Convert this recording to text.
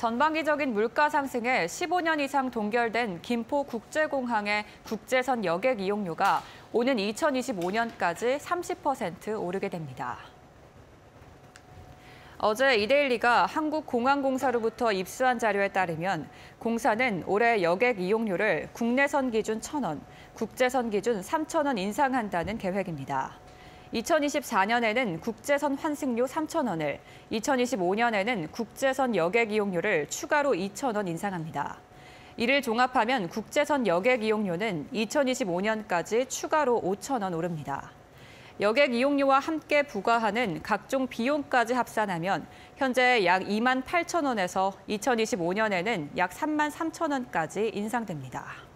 전방위적인 물가 상승에 15년 이상 동결된 김포국제공항의 국제선 여객 이용료가 오는 2025년까지 30% 오르게 됩니다. 어제 이데일리가 한국공항공사로부터 입수한 자료에 따르면 공사는 올해 여객 이용료를 국내선 기준 1,000원, 국제선 기준 3,000원 인상한다는 계획입니다. 2024년에는 국제선 환승료 3,000원을, 2025년에는 국제선 여객 이용료를 추가로 2,000원 인상합니다. 이를 종합하면 국제선 여객 이용료는 2025년까지 추가로 5,000원 오릅니다. 여객 이용료와 함께 부과하는 각종 비용까지 합산하면 현재 약 2만 8천 원에서 2025년에는 약 3만 3천 원까지 인상됩니다.